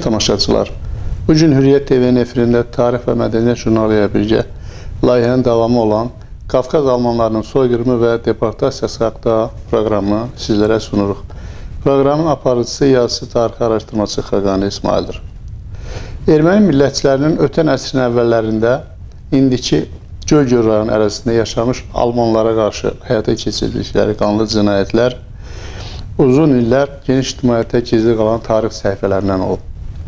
tamaşaçılar, bugün Hürriyyət TV-nin efirində Tarix və Mədəniyyət jurnalı ilə birgə layihənin davamı olan Qafqaz almanlarının soyqırımı və deportasiyası haqqında proqramı sizlərə sunuruq. Proqramın aparıcısı yazısı tarixi araşdırmacı Xaqani İsmaildir. Erməni millətçilərinin ötən əsrin əvvəllərində indiki Göygöl rayonu ərazisində yaşamış almanlara qarşı həyata keçirdikləri qanlı cinayətlər uzun illər geniş ictimaiyyətdə gizli qalan tarix səhifələrindən olub.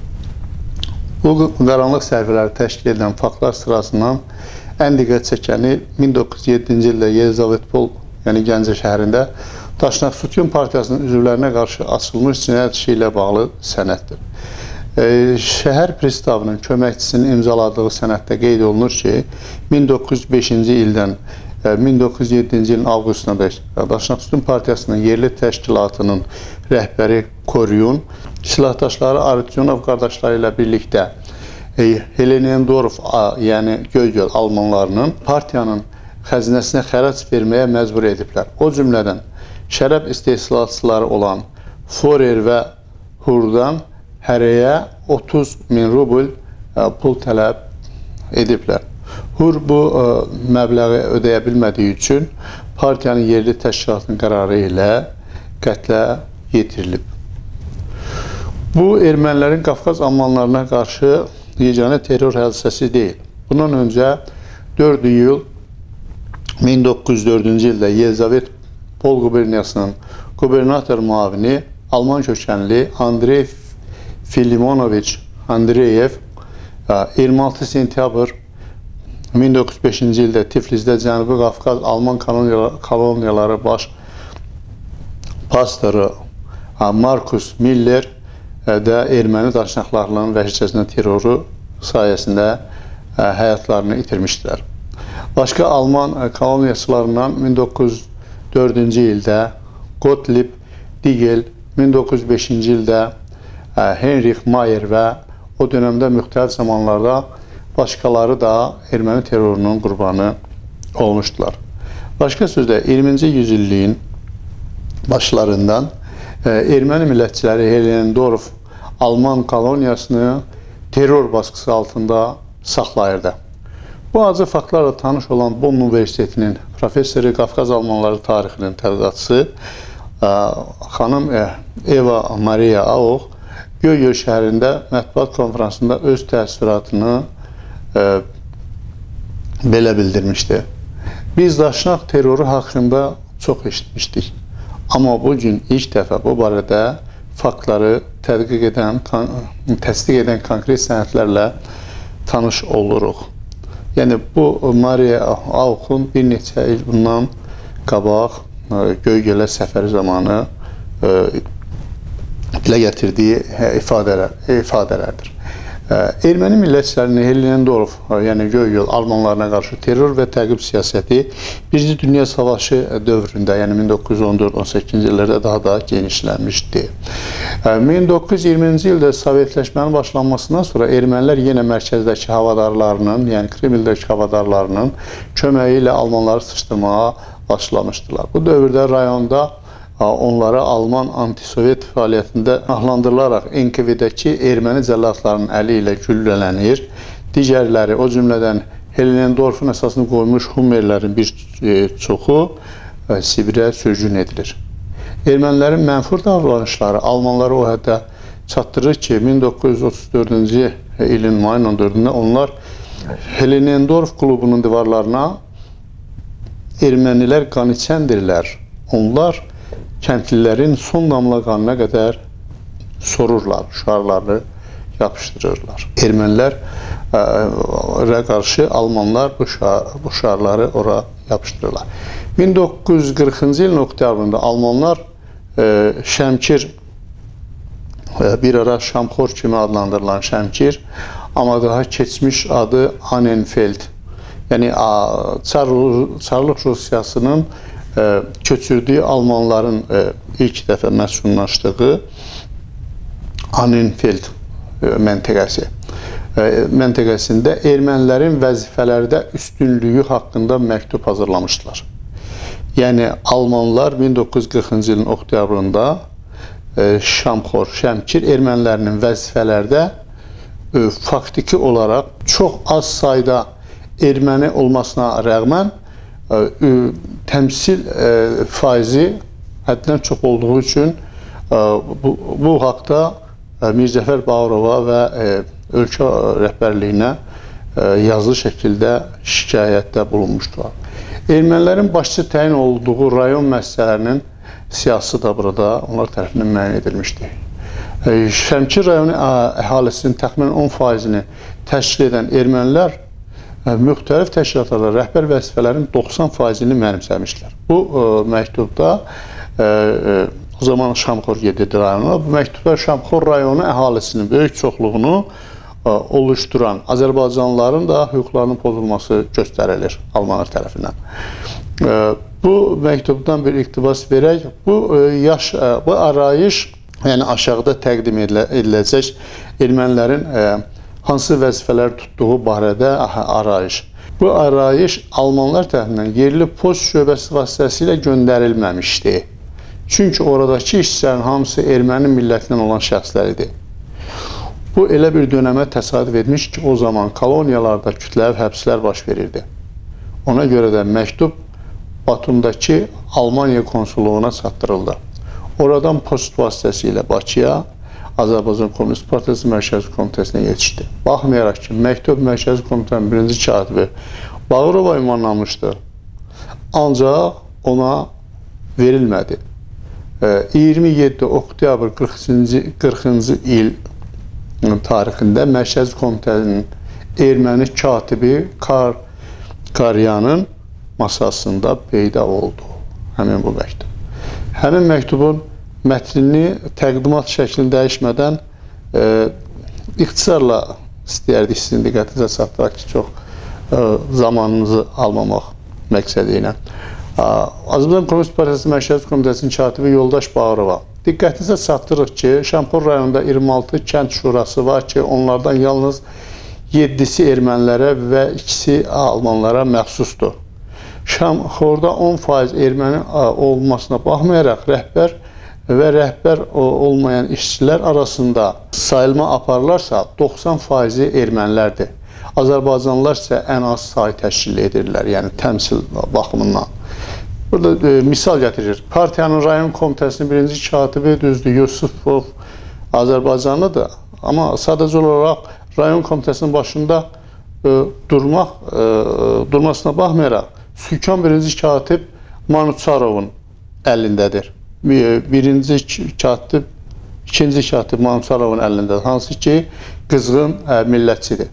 Bu qaranlıq səhifələri təşkil edən faktlar sırasından ən diqqət çəkəni 1907-ci ildə Yelizavetpol, yəni Gəncə şəhərində Daşnak Sütun Partiyasının üzvlərinə qarşı açılmış cinayət işi ilə bağlı sənəddir. Şəhər pristavının köməkçisinin imzaladığı sənəddə qeyd olunur ki, 1905-ci ildən 1907-ci ilin avqustuna dək Daşnak Sütun Partiyasının yerli təşkilatının rəhbəri Koryun, silahdaşları Artyonov qardaşları ilə birlikdə Helenendorf, yəni Göygöl almanlarının partiyanın xəzinəsinə xərac verməyə məcbur ediblər. O cümlədən şərab istehsalatçıları olan Forer və Hurdan hərəyə 30.000 rubl pul tələb ediblər. Hur bu məbləği ödəyə bilmədiyi üçün partiyanın yerli təşkilatının qərarı ilə qətlə yetirilib. Bu, ermənilərin Qafqaz almanlarına qarşı yeganə terror hadisəsi deyil. Bundan öncə 4 iyul 1904-cü ildə Yelizavetpol quberniyasının qubernator müavini Alman kökənli Andrey Filimonoviç Andreyev 26 sentyabr 1905-ci ildə Tiflisdə Cənubi Qafqaz Alman koloniyaları baş pastoru Markus Miller də erməni daşnaqlarının vəhşicəsinə terroru sayəsində həyatlarını itirmişdilər. Başqa Alman koloniyaçılarından 1904-cü ildə Gottlieb Digel, 1905-ci ildə Heinrich Mayer və o dönəmdə müxtəlif zamanlarda başqaları da erməni terrorunun qurbanı olmuşdular. Başqa sözlə, 20-ci yüzilliyin başlarından erməni millətçiləri Helenendorf Alman koloniyasını terror baskısı altında saxlayırdı. Bu acı faktlarla tanış olan Bonn Universitetinin professoru, Qafqaz almanları tarixinin tədqiqatçısı xanım Eva Maria Auch Göygöl şəhərində mətbuat konferansında öz təəssüratını belə bildirmişdi. Biz Daşnak terroru haqqında çox eşitmişdik. Amma bugün ilk dəfə bu barədə faktları təsdiq edən konkret sənədlərlə tanış oluruq. Yəni, bu Maria Auch'un bir neçə il bundan qabaq Göygölə səfəri zamanı dilə gətirdiyi ifadələrdir. Erməni millətçilərinin Helenendorf, yəni Göygöl almanlarına qarşı terror və təqib siyasəti Birinci Dünya Savaşı dövründə, yəni 1914-18-ci illərdə daha da genişlənmişdi. 1920-ci ildə Sovetləşmənin başlanmasından sonra ermənilər yenə mərkəzdəki havadarlarının, yəni Kremldəki havadarlarının köməyi ilə almanları sıxışdırmağa başlamışdılar. Bu dövrdə rayonda onlara Alman antisovet fəaliyyətində ahlandırılaraq NKV'dəki erməni cəllatlarının əli ilə güllələnir. Digərləri, o cümlədən Helenendorf'un əsasını qoymuş Hummerlərin bir çoxu Sibirə sürgün edilir. Ermənilərin mənfur davranışları Almanları o həddə çatdırır ki, 1934-cü ilin mayın 14-də onlar Helenendorf klubunun divarlarına ermənilər qan içəndirlər. Onlar kəndlilərin son damla qanına qədər sorurlar, şarlarını yapışdırırlar. Ermənilərə qarşı almanlar bu şarları ora yapışdırırlar. 1940-cı ilin oktyabrında almanlar Şəmkir, bir ara Şamxor kimi adlandırılan Şəmkir, amma daha keçmiş adı Annenfeld, yəni Çarlıq Rusiyasının köçürdüyü almanların ilk dəfə məskunlaşdığı Annenfeld məntəqəsində ermənilərin vəzifələrdə üstünlüyü haqqında məktub hazırlamışdılar. Yəni, almanlar 1940-cı ilin oktyabrında Şamxor, Şəmkir ermənilərinin vəzifələrdə faktiki olaraq çox az sayda erməni olmasına rəğmən təmsil faizi həddən çox olduğu üçün bu haqda Mirzəfər Bağırova və ölkə rəhbərliyinə yazılı şəkildə şikayətdə bulunmuşdular. Ermənilərin başçı təyin olduğu rayon müəssisələrinin siyasi da burada onlar tərəfindən müəyyən edilmişdi. Şəmkir rayonu əhalisinin təxminən 10%-ni təşkil edən ermənilər müxtəlif təşkilatlarda rəhbər vəzifələrin 90%-ni mənimsəmişlər. Bu məktubda o zaman Şamxor gedirdi rayonuna. Bu məktubda Şamxor rayonu əhalisinin böyük çoxluğunu oluşduran Azərbaycanlıların da hüquqlarının pozulması göstərilir Almanlar tərəfindən. Bu məktubdan bir iqtibas verək. Bu arayış, yəni aşağıda təqdim ediləcək ermənilərin hansı vəzifələr tutduğu barədə arayış. Bu arayış Almanlar tərəfindən yerli post şöbəsi vasitəsilə göndərilməmişdi. Çünki oradakı işçilərin hamısı erməni millətindən olan şəxslər idi. Bu elə bir dönəmə təsadüf etmiş ki, o zaman koloniyalarda kütləvi həbslər baş verirdi. Ona görə də məktub Batumdakı Almaniya konsulluğuna çatdırıldı. Oradan post vasitəsilə Bakıya Azərbaycan Komünist Partiyası Mərkəzi Komitəsinə yetişdi. Baxmayaraq ki, məktub Mərkəzi Komitənin birinci katibi Bağırova ünvanlanmışdı. Ancaq ona verilmədi. 27 oktyabr 40-cı il tarixində Mərkəzi Komitənin erməni katibi Karyanın masasında peyda oldu həmin bu məktub. Həmin məktubun mətnini təqdimat şəklini dəyişmədən ixtisarla istəyərdik sizin diqqətinizə çatdıraq ki, çox zamanınızı almamaq məqsədi ilə. Azərbaycan Komünist Partiyası Mərkəzi Komitəsinin katibi Yoldaş Bağırova. Diqqətinizə çatdırıq ki, Şamxor rayonunda 26 kənd şurası var ki, onlardan yalnız 7-si ermənilərə və 2-si almanlara məxsusdur. Şamxorda 10% erməni olmasına baxmayaraq rəhbər və rəhbər olmayan işçilər arasında sayılma aparılarsa 90%-i ermənilərdir. Azərbaycanlılar isə ən az sayı təşkil edirlər, yəni təmsil baxımından. Burada misal gətirir. Partiyanın rayon komitəsinin birinci katibi düzdür, Yusufov Azərbaycanlıdır. Amma sadəcə olaraq rayon komitəsinin başında durmasına baxmayaraq Sükan birinci katib Manuçarovun əlindədir. İkinci katib Manuçarovun əlindədir. Hansı ki, qızğın millətçidir.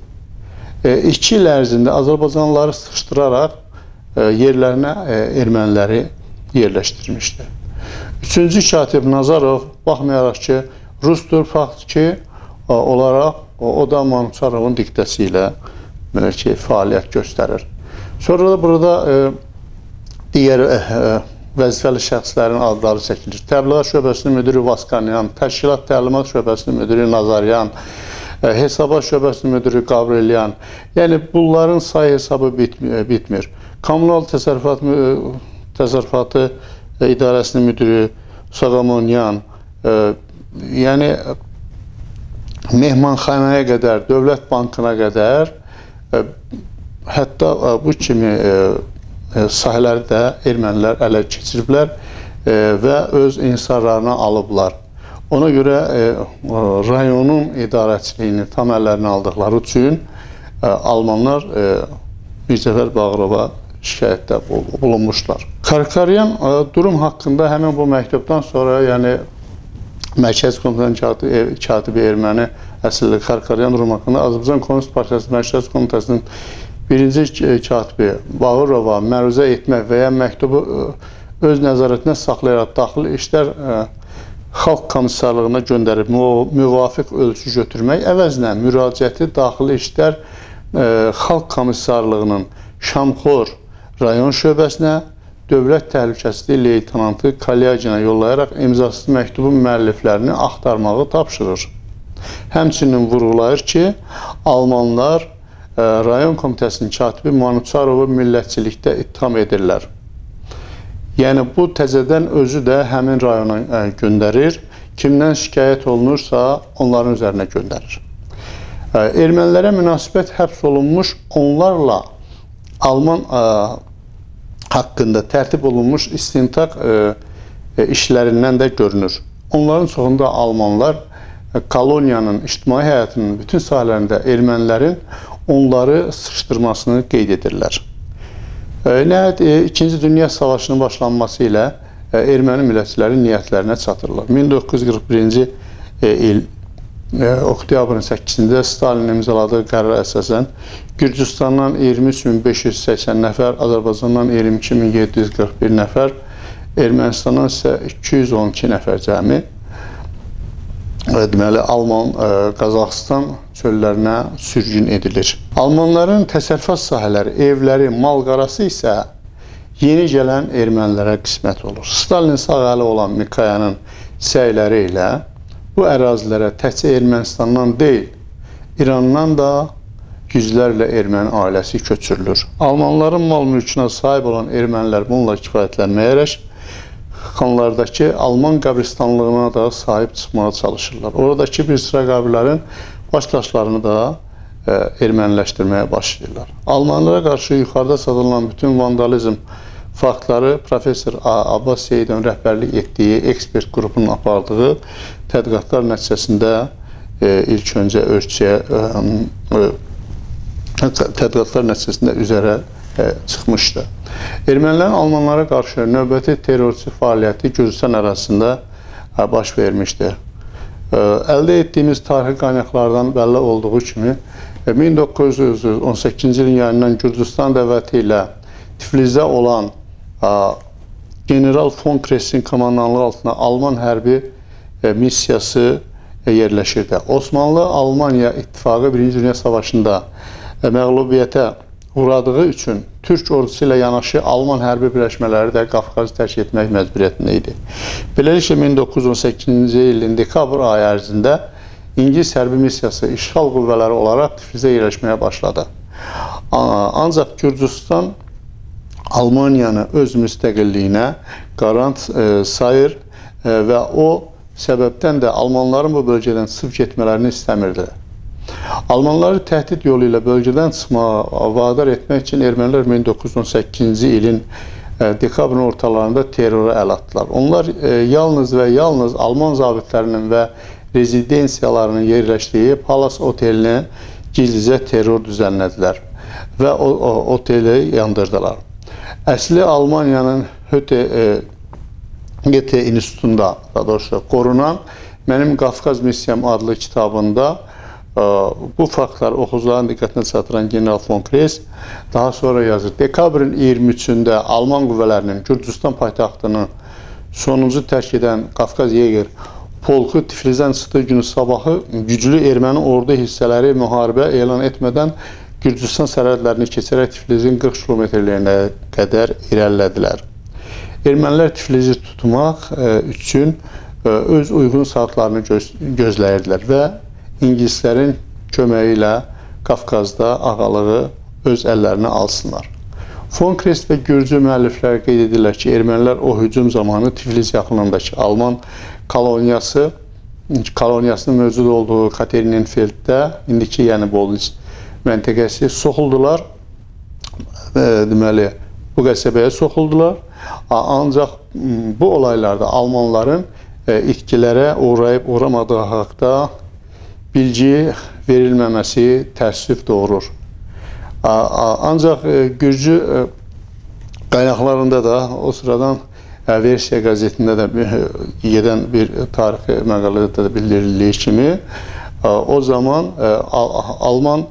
2 il ərzində Azərbaycanlıları sıxışdıraraq yerlərinə erməniləri yerləşdirmişdir. 3-cü katib Nazarov, baxmayaraq ki, Rusdur, faktiki olaraq o da Manuçarovun diktəsi ilə fəaliyyət göstərir. Sonra da burada digər vəzifəli şəxslərin adları çəkilir. Təbliğat şöbəsinin müdürü Vaskanyan, Təşkilat Təlimat şöbəsinin müdürü Nazaryan, Hesabat şöbəsinin müdürü Qavrelyan. Yəni, bunların sayı hesabı bitmir. Kommunal təsərrüfatı idarəsinin müdürü Saqamonyan, yəni mehmanxanaya qədər, Dövlət Bankına qədər, hətta bu kimi sahələri də ermənilər ələ keçiriblər və öz insarlarına alıblar. Ona görə rayonun idarəçiliyini tam əllərinə aldıqları üçün almanlar Mirzəfər Bağırova şikayətdə bulunmuşlar. Karkaryan durum haqqında həmin bu məktubdan sonra, yəni Mərkəzi Komitənin katibi erməni əsilli Karkaryan durum haqqında Azərbaycan Komünist Partiyası Mərkəzi Komitəsinin birinci katibi Bağırova məruzə etmək və ya məktubu öz nəzarətinə saxlayaraq Daxili İşlər Xalq Komissarlığına göndərib müvafiq ölçü götürmək əvəzinə müraciəti Daxili İşlər Xalq Komissarlığının Şamxor rayon şöbəsinə Dövlət Təhlükəsizliyi Leytenantı Kalyajina yollayaraq imzasız məktubun müəlliflərini axtarmağı tapşırır. Həmçinin vurğulayır ki, almanlar rayon komitəsinin katibi Manuçarovu millətçilikdə ittiham edirlər. Yəni, bu təzədən özü də həmin rayona göndərir kimdən şikayət olunursa onların üzərinə göndərir. Ermənilərə münasibət həbs olunmuş, onlarla Alman haqqında tərtib olunmuş istintaq işlərindən də görünür. Onların çoxunda Almanlar koloniyanın, ictimai həyatının bütün sahələrində ermənilərin onları sıxışdırmasını qeyd edirlər. Nəhayət, İkinci Dünya Savaşının başlanması ilə erməni millətçilərin niyyətlərinə çatırlar. 1941-ci il oktyabrın 8-də Stalin imzaladığı qərara əsasən Gürcüstandan 23.580 nəfər, Azərbaycandan 22.741 nəfər, Ermənistandan isə 212 nəfər cəmi deməli Alman Qazaxıstan çöllərinə sürgün edilir. Almanların təsərrüfat sahələri, evləri, mal-qarası isə yeni gələn ermənilərə qismət olur. Stalin sağ əli olan Mikayanın səyləri ilə bu ərazilərə təkcə Ermənistandan deyil, İrandan da yüzlərlə erməni ailəsi köçürülür. Almanların mal-mülkünə sahib olan ermənilər bununla kifayətlənməyərək xanlardakı Alman qəbristanlığına da sahib çıxmağa çalışırlar. Oradakı bir sıra qəbirlərin başdaşlarını da erməniləşdirməyə başlayırlar. Almanlara qarşı yuxarıda sadılan bütün vandalizm faktları Profesör Abbas Seyidin rəhbərlik etdiyi ekspert qrupunun apardığı tədqiqatlar nəticəsində ilk öncə ölçüyə tədqiqatlar nəticəsində üzərə çıxmışdı. Ermənilərin Almanlara qarşı növbəti terrorçu fəaliyyəti Gürcüstan ərazisində baş vermişdir. Əldə etdiyimiz tarixi qaynaqlardan bəlli olduğu kimi 1918-ci ilin yayından Gürcüstan dəvəti ilə Tiflisdə olan General von Kressin komandanlığı altında Alman hərbi missiyası yerləşirdi. Osmanlı-Almaniya ittifaqı 1-ci Dünya Savaşında məğlubiyyətə uğradığı üçün Türk ordusu ilə yanaşı Alman hərbi birləşmələri də Qafqazı tərk etmək məcburiyyətində idi. Beləliklə 1918-ci ilin dekabr ayı ərzində İngilis hərbi missiyası işğal qüvvələri olaraq Tiflisə yerləşməyə başladı. Ancaq Gürcüstan Almaniyanı öz müstəqilliyinə qarant sayır və o səbəbdən də Almanların bu bölgədən çıxıb getmələrini istəmirdi. Almanları təhdid yolu ilə bölgədən çıxmağa vadar etmək üçün ermənilər 1918-ci ilin dekabrın ortalarında terrora əl atdılar. Onlar yalnız və yalnız Alman zabitlərinin və rezidensiyalarının yerləşdiyi Palas otelinə gizlicə terror düzənlədilər və o oteli yandırdılar. Əsli Almaniyanın Goethe İnstitutunda, daha doğrusu qorunan Mənim Qafqaz Missiyam adlı kitabında bu faktlar oxucuların diqqətinə çatdıran General von Kress daha sonra yazır. Dekabrın 23-də Alman qüvvələrinin Gürcüstan paytaxtını sonuncu tərk edən Qafqaz Yeger polku Tiflisdən çıxdığı günü sabahı güclü erməni ordu hissələri müharibə elan etmədən Gürcüstan sərhədlərini keçərək Tiflisin 40 kilometrliyinə qədər irəlilədilər. Ermənilər Tiflisi tutmaq üçün öz uyğun saatlarını gözləyirdilər və İngilislərin köməyi ilə Qafqazda ağalığı öz əllərinə alsınlar. Von Kress və Gürcü müəlliflər qeyd edirlər ki, ermənilər o hücum zamanı Tiflis yaxınlığındakı Alman koloniyasının mövcud olduğu Katerinenfelddə, indiki yəni Bolniç məntəqəsi soxuldular. Deməli, bu qəsəbəyə soxuldular. Ancaq bu olaylarda Almanların itkilərə uğrayıb uğramadığı haqda bilgi verilməməsi təəssüf doğurur. Ancaq Gürcü qaynaqlarında da o sıradan Versiya qəzetində də gedən bir tarixi məqalədə də bildirildiyi kimi o zaman Alman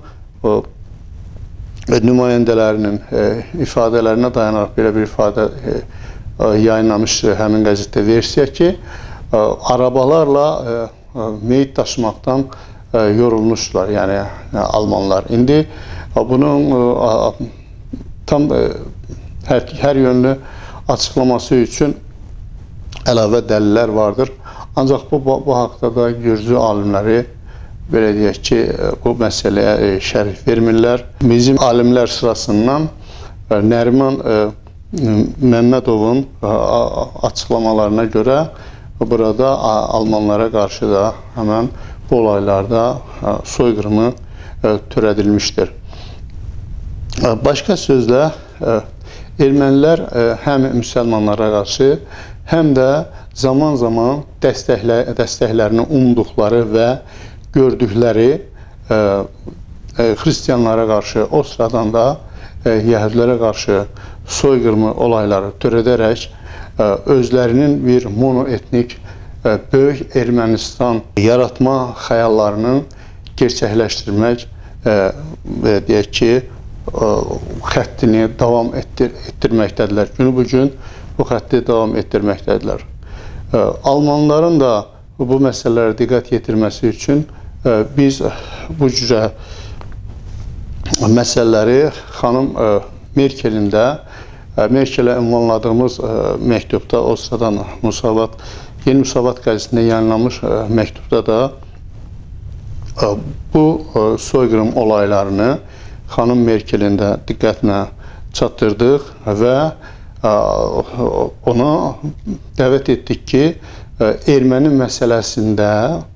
nümayəndələrinin ifadələrinə dayanaraq belə bir ifadə yayınlamışdı həmin qəzetdə Versiya ki, arabalarla meyit daşımaqdan yorulmuşdular, yəni Almanlar. İndi bunun tam hər yönlü açıqlaması üçün əlavə dəlillər vardır. Ancaq bu haqda da Gürcü alimləri belə deyək ki, bu məsələyə şərh vermirlər. Bizim alimlər sırasından Nəriman Məmmədovun açıqlamalarına görə burada Almanlara qarşı da həmən bu olaylarda soyqırımı törədilmişdir. Başqa sözlə, ermənilər həm müsəlmanlara qarşı, həm də zaman-zaman dəstəklərini umduqları və gördükləri xristiyanlara qarşı, o sıradan da yəhudilərə qarşı soyqırımı olayları törədərək özlərinin bir monoetnik böyük Ermənistan yaratma xəyallarını gerçəkləşdirmək və deyək ki, xəttini davam etdirməkdədirlər. Günü bugün bu xətti davam etdirməkdədirlər. Almanların da bu məsələlərə diqqət yetirməsi üçün biz bu cürə məsələləri xanım Merkelin də Merkelə ünvanladığımız məktubda, o sıradan Yeni Müsavat qəzetində yayınlanmış məktubda da bu soyqırım olaylarını xanım Merkelin də diqqətinə çatdırdıq və ona dəvət etdik ki, erməni məsələsində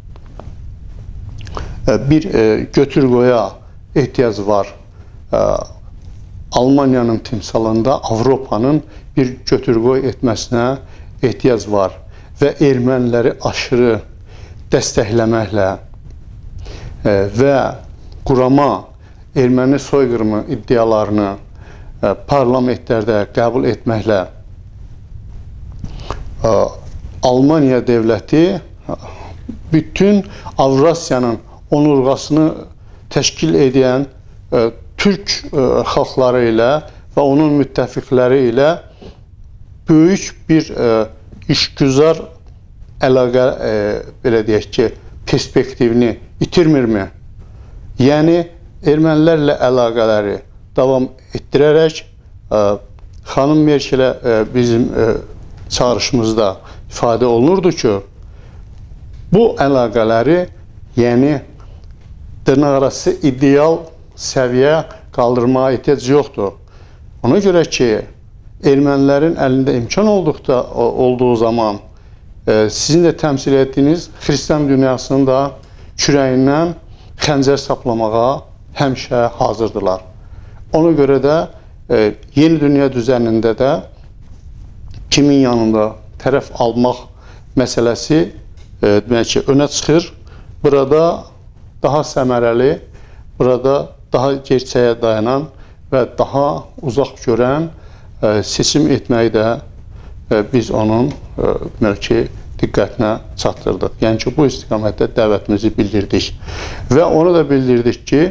bir götür-qoya ehtiyac var. Almaniyanın timsalında Avropanın bir götür-qoy etməsinə ehtiyac var və erməniləri aşırı dəstəkləməklə və qurama erməni soyqırımı iddialarını parlamentlərdə qəbul etməklə Almaniya dövləti bütün Avrasiyanın onurğasını təşkil edən Türk xalqları ilə və onun müttəfiqləri ilə böyük bir işgüzar əlaqə, belə deyək ki, perspektivini itirmirmi? Yəni, ermənilərlə əlaqələri davam etdirərək xanım Merkelə bizim çağrışımızda ifadə olunurdu ki, bu əlaqələri, yəni dırnaqarası ideal səviyyə qaldırmağa ehtiyac yoxdur. Ona görə ki, ermənilərin əlində imkan olduğu zaman sizin də təmsil etdiyiniz xristian dünyasının da kürəyindən xəncər saplamağa həmişə hazırdılar. Ona görə də yeni dünya düzənində də kimin yanında tərəf almaq məsələsi demək ki, önə çıxır. Burada daha səmərəli, burada daha gerçəyə dayanan və daha uzaq görən seçim etməyi də biz onun diqqətinə çatdırdıq. Yəni ki, bu istiqamətdə dəvətimizi bildirdik. Və onu da bildirdik ki,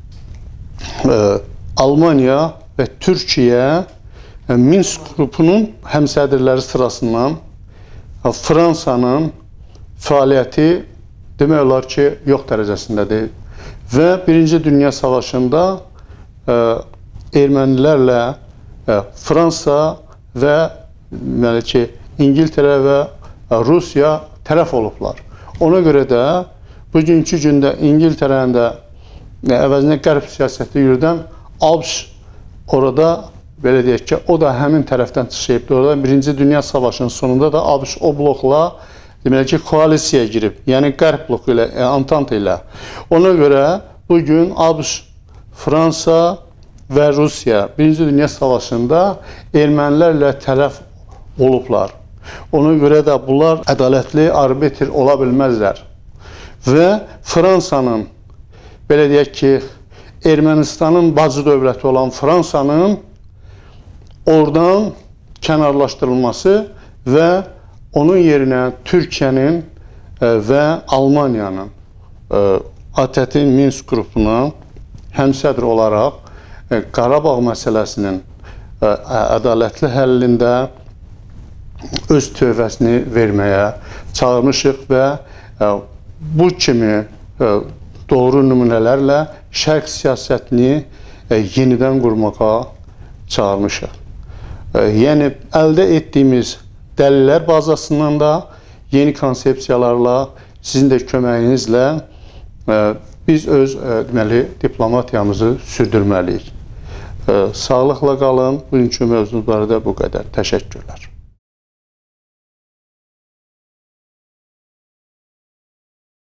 Almaniya və Türkiyə Minsk qrupunun həmsədrləri sırasından Fransanın fəaliyyəti demək olar ki, yox dərəcəsindədir. Və Birinci Dünya Savaşında ermənilərlə Fransa və İngiltərə və Rusiya tərəf olublar. Ona görə də bugünkü gündə İngiltərənin də əvəzinə qərb siyasəti yürüdən ABŞ orada, belə deyək ki, o da həmin tərəfdən çıxıyıbdır. Orada Birinci Dünya Savaşının sonunda da ABŞ o blokla demək ki, koalisiyaya girib. Yəni qərb bloku ilə, Antanta ilə. Ona görə bugün ABŞ, Fransa və Rusiya Birinci Dünya Savaşında ermənilərlə tərəf olublar. Ona görə də bunlar ədalətli arbitr ola bilməzlər. Və Fransanın, belə deyək ki, Ermənistanın bacı dövləti olan Fransanın oradan kənarlaşdırılması və onun yerinə Türkiyənin və Almaniyanın ATƏT-in Minsk qrupuna həmsədr olaraq Qarabağ məsələsinin ədalətli həllində öz tövbəsini verməyə çağırmışıq və bu kimi doğru nümunələrlə şərq siyasətini yenidən qurmağa çağırmışıq. Yəni, əldə etdiyimiz dəlillər bazasından da yeni konsepsiyalarla, sizin də köməyinizlə biz öz deməli, diplomatiyamızı sürdürməliyik. Sağlıqla qalın. Bugünkü mövzularda bu qədər. Təşəkkürlər.